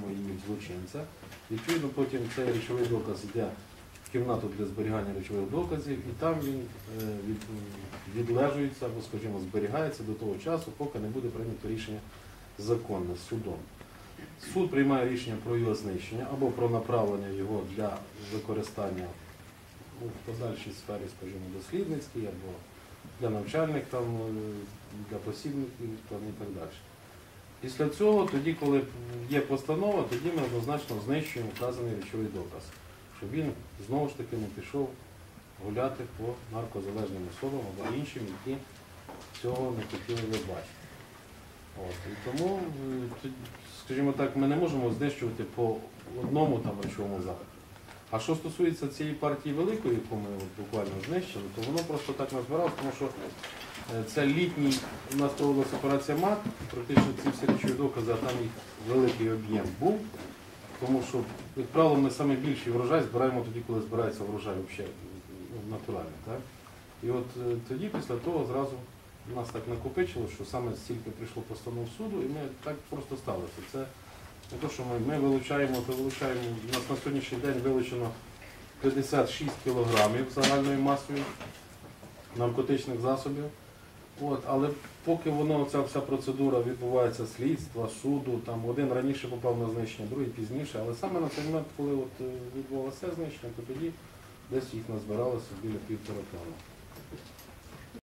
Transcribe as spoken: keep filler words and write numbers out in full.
її в злочинця. Відповідно, потім цей речовий доказ йде в кімнату для зберігання речових доказів, і там він від, відлежується або, скажімо, зберігається до того часу, поки не буде прийнято рішення законне судом. Суд приймає рішення про його знищення або про направлення його для використання у подальшій сфері, скажімо, дослідницькій, або для навчальних, там, для посібників там, і так далі. Після цього, тоді, коли є постанова, тоді ми однозначно знищуємо вказаний речовий доказ, щоб він знову ж таки не пішов гуляти по наркозалежним особам або іншим, які цього не хотіли би бачити. От. І тому, скажімо так, ми не можемо знищувати по одному там речовому заходу. А що стосується цієї партії великої, яку ми от буквально знищили, то воно просто так назбиралося, тому що це літній, у нас проводилася операція МАК, практично ці всі речові докази, а там їх великий об'єм був, тому що, як правило, ми саме більший врожай збираємо тоді, коли збирається врожай взагалі натуральний. Так? І от тоді, після того, зразу у нас так накопичило, що саме стільки прийшло постанов суду, і ми так просто сталося. Це не те, що ми, ми вилучаємо, то вилучаємо, у нас на сьогоднішній день вилучено п'ятдесят шість кілограмів загальною масою наркотичних засобів. От, але поки воно, ця вся процедура відбувається слідства, суду, там один раніше попав на знищення, другий пізніше, але саме на цей момент, коли от відбувалося знищення, то тоді десь їх назбиралося біля півтора тонни.